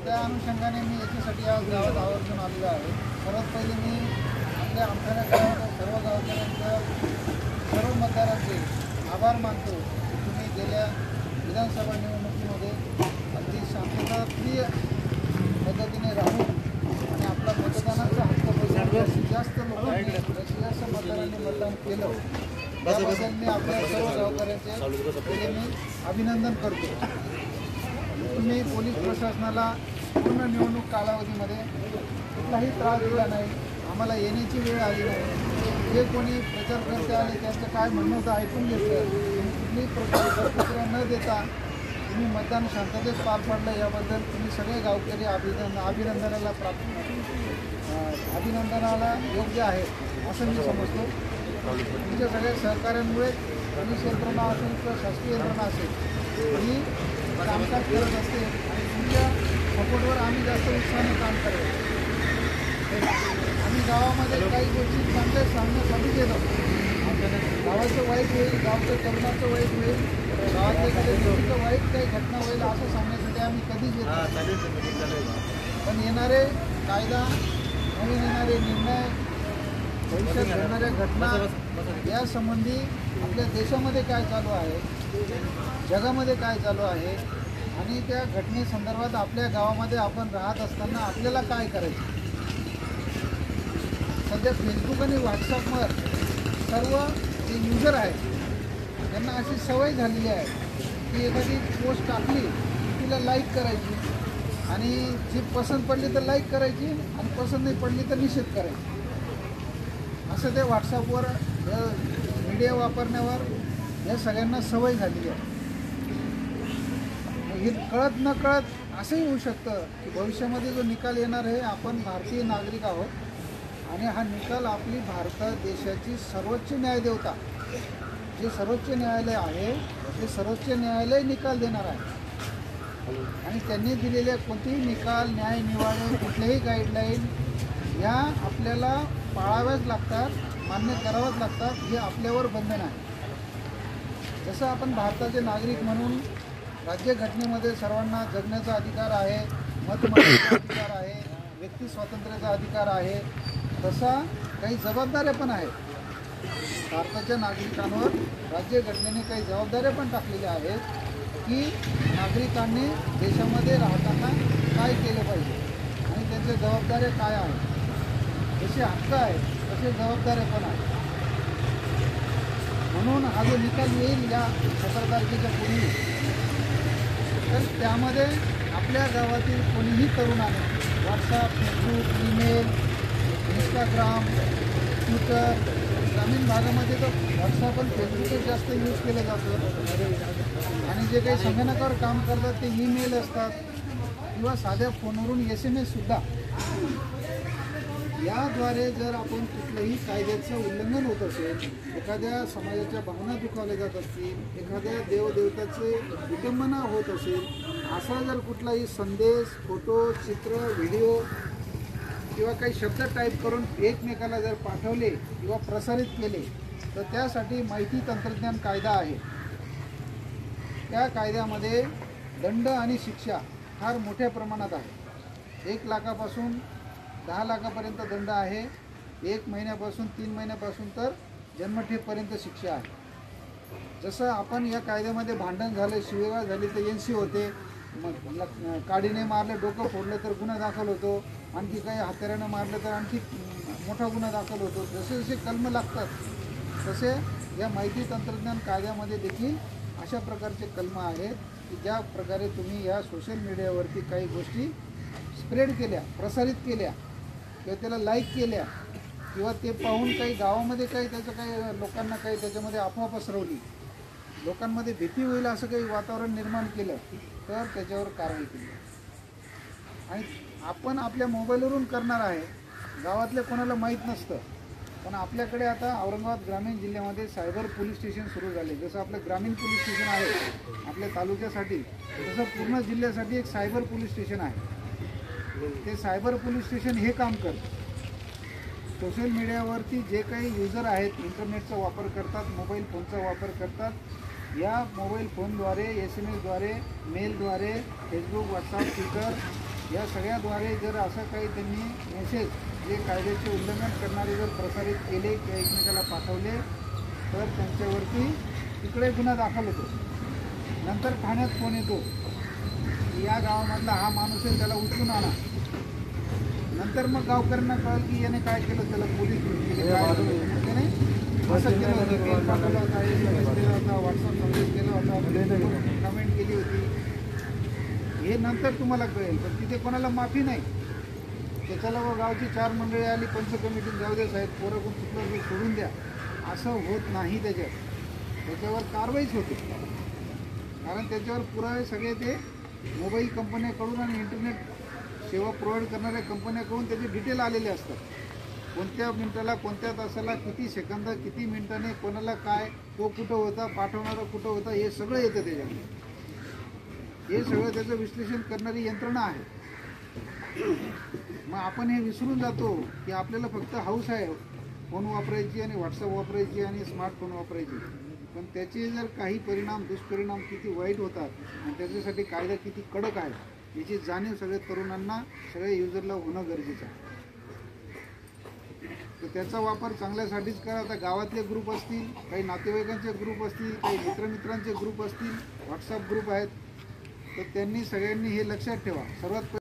त्या अनुषंगाने मी याच्यासाठी आज गावात आवर्जून आलेलो आहे। सर्वात पहिले मी आपल्या आमच्या गावातील सर्व गावकऱ्यांचं, सर्व मतदारांचे आभार मानतो की तुम्ही गेल्या विधानसभा निवडणुकीमध्ये अगदी शांतताप्रिय पद्धतीने राहून आणि आपला मतदानाचा हक्क बजावून जास्त लोकांनी जास्त मतदारांनी मतदान केलं, त्याबद्दल मी आपल्या सर्व गावकऱ्यांचे पहिले मी अभिनंदन करतो। तुम्ही पोलीस प्रशासनाला पूर्ण निवडणूक कालावधीमध्ये कुठलाही त्रास दिला नाही, आम्हाला येण्याची वेळ आली नाही। जे कोणी प्रचारकर्ते आले त्यांचं काय म्हणणं होतं ऐकून घेतलं, कुठलीही प्रतिक्रिया न देता तुम्ही मतदान शांततेत पार पाडलं, याबद्दल तुम्ही सगळे गावकरी अभिनंदनाला योग्य आहे असं मी समजतो। तुमच्या सगळ्या सहकार्यांमुळे पोलीस यंत्रणा असेल किंवा शासकीय यंत्रणा असेल ही कामकाज करत असते आणि तुमच्या सपोर्टवर आम्ही जास्त उत्साहाने काम करतो। आम्ही गावामध्ये काही गोष्टी चांगल्या सांगण्यासाठी गेलो, गावाचं वाईट होईल, गावच्या तरुणाचं वाईट होईल, गावातल्या गोष्टीचं वाईट काही घटना होईल असं सांगण्यासाठी आम्ही कधीच येतो। पण येणारे कायदा, नवीन येणारे निर्णय, भविष्यात घडणाऱ्या घटना यासंबंधी आपल्या देशामध्ये काय चालू आहे, जगामध्ये काय चालू आहे आणि त्या घटनेसंदर्भात आपल्या गावामध्ये आपण राहत असताना आपल्याला काय करायचं। सध्या फेसबुक आणि व्हॉट्सअपवर सर्व जे युजर आहेत त्यांना अशी सवय झालेली आहे की एखादी पोस्ट टाकली तिला लाईक करायची आणि जी पसंत पडली तर लाईक करायची आणि पसंत नाही पडली तर निषेध करायची, असं ते व्हॉट्सअपवर मीडिया वापरण्यावर या सगळ्यांना सवय झालेली आहे। हे कळत न कळत असंही होऊ शकतं की भविष्यामध्ये जो निकाल येणार आहे, आपण भारतीय नागरिक आहोत आणि हा निकाल आपली भारत देशाची सर्वोच्च न्यायदेवता जे सर्वोच्च न्यायालय आहे ते सर्वोच्च न्यायालय निकाल देणार आहे आणि त्यांनी दिलेले कोणतेही निकाल, न्याय निवाडे, कुठल्याही गाईडलाईन या आपल्याला पाळाव्याच लागतात, मान्य करावंच लागतात, हे आपल्यावर बंधन आहे। जसं आपण भारताचे नागरिक म्हणून राज्यघटनेमध्ये सर्वांना जगण्याचा अधिकार आहे, मत मांडण्याचा अधिकार आहे, व्यक्ती स्वातंत्र्याचा अधिकार आहे, तसा काही जबाबदाऱ्या पण आहेत। भारताच्या नागरिकांवर राज्यघटनेने काही जबाबदाऱ्या पण टाकलेल्या आहेत की नागरिकांनी देशामध्ये राहताना काय केलं पाहिजे आणि त्यांच्या जबाबदाऱ्या काय आहेत। जसे हक्क आहेत तसे जबाबदाऱ्या पण आहेत। म्हणून हा जो निकाल येईल या 17 तारखेच्या पूर्वी, तर त्यामध्ये आपल्या गावातील कोणीही तरुणाने WhatsApp, Facebook, email, Instagram, Twitter, ग्रामीण भागामध्ये तर व्हॉट्सअप आणि फेसबुकच जास्त यूज केलं जातं आणि जे काही संगणकावर काम करतात ते ईमेल असतात किंवा साध्या फोनवरून SMS सुद्धा। याद्वारे जर आपण कुठल्याही कायद्याचं उल्लंघन होत असेल, एखाद्या समाजाच्या भावना दुखावल्या जात असतील, एखाद्या देवदेवताचे विडंबना होत असेल, असा जर कुठलाही संदेश, फोटो, चित्र, व्हिडिओ किंवा काही शब्द टाईप करून एकमेकाला जर पाठवले किंवा प्रसारित केले तर त्यासाठी माहिती तंत्रज्ञान कायदा आहे। त्या कायद्यामध्ये दंड आणि शिक्षा फार मोठ्या प्रमाणात आहे। 1 लाखापासून 10 लाखापर्यंत दंड आहे, 1 महिन्यापासून 3 महिन्यापासून तर जन्मठेपर्यंत शिक्षा आहे। जसं आपण या कायद्यामध्ये भांडण झालं, शिवीगाळ झाली तर NC होते, मग काडीने मारलं, डोकं फोडलं तर गुन्हा दाखल होतो, आणखी काही हत्यारानं मारलं तर आणखी मोठा गुन्हा दाखल होतो। जसे जसे कलम लागतात तसे या माहिती तंत्रज्ञान कायद्यामध्ये देखील अशा प्रकारचे कलम आहेत की ज्या प्रकारे तुम्ही या सोशल मीडियावरती काही गोष्टी स्प्रेड केल्या, प्रसारित केल्या किंवा त्याला लाईक केल्या किंवा ते पाहून काही गावामध्ये काही त्याचं काही लोकांना काही त्याच्यामध्ये अफवा पसरवली, लोकांमध्ये भीती होईल असं काही वातावरण निर्माण केलं तर त्याच्यावर कारवाई केली। आणि आपण आपल्या मोबाईलवरून करणार आहे, गावातल्या कोणाला माहीत नसतं, पण आपल्याकडे आता औरंगाबाद ग्रामीण जिल्ह्यामध्ये सायबर पोलीस स्टेशन सुरू झाले। जसं आपलं ग्रामीण पोलीस स्टेशन आहे आपल्या तालुक्यासाठी, तसं पूर्ण जिल्ह्यासाठी एक सायबर पोलीस स्टेशन आहे। ते सायबर पोलीस स्टेशन हे काम करतं, सोशल मीडियावरती जे काही युजर आहेत, इंटरनेटचा वापर करतात, मोबाईल फोनचा वापर करतात, या मोबाईल फोनद्वारे, SMS द्वारे, मेलद्वारे, फेसबुक, व्हॉट्सअप, ट्विटर या सगळ्याद्वारे जर असं काही त्यांनी मेसेज जे कायद्याचे उल्लंघन करणारे जर प्रसारित केले किंवा एकमेकाला पाठवले तर त्यांच्यावरती तिकडे गुन्हा दाखल होतो. नंतर ठाण्यात फोन येतो की या गावामधला हा माणूस आहे, त्याला उचलून आणा. नंतर मग गावकऱ्यांना कळलं की याने काय केलं, त्याला पोलीस घेऊन गेले, काय त्याने असं केलं होतं, मेल पाठवला होता, SMS केला होता, व्हॉट्सअप संदेश केला होता, कमेंट केली होती. हे नंतर तुम्हाला कळेल, पण तिथे कोणाला माफी नाही. त्याच्याला व गावची 4 मंडळी आली, पंच कमिटीत जाऊ दे साहेब, पोरं कोण चुकलं तर सोडून द्या, असं होत नाही. त्याच्यावर कारवाईच होते, कारण त्याच्यावर पुरावे सगळे ते मोबाईल कंपन्याकडून आणि इंटरनेट सेवा प्रोव्हाइड करणाऱ्या कंपन्याकडून त्याचे डिटेल आलेले असतात. कोणत्या मिनिटाला, कोणत्या तासाला, किती सेकंद, किती मिनिटाने, कोणाला काय, तो कुठं होता, पाठवणारा कुठं होता, हे सगळं येतं त्याच्यामध्ये. हे सगळं त्याचं विश्लेषण करणारी यंत्रणा आहे. मग आपण हे विसरून जातो की आपल्याला फक्त हौस आहे फोन वापरायची आणि व्हॉट्सअप वापरायची आणि स्मार्टफोन वापरायची, पण त्याचे जर काही परिणाम, दुष्परिणाम किती वाईट होतात आणि त्याच्यासाठी कायदा किती कडक आहे याची जाणीव सगळ्या तरुणांना, सगळ्या युजरला होणं गरजेचं आहे. तर त्याचा वापर चांगल्यासाठीच करा. आता गावातले ग्रुप असतील, काही नातेवाईकांचे ग्रुप असतील, काही मित्रमित्रांचे ग्रुप असतील, व्हॉट्सअप ग्रुप आहेत, तर त्यांनी सगळ्यांनी हे लक्षात ठेवा. सर्वात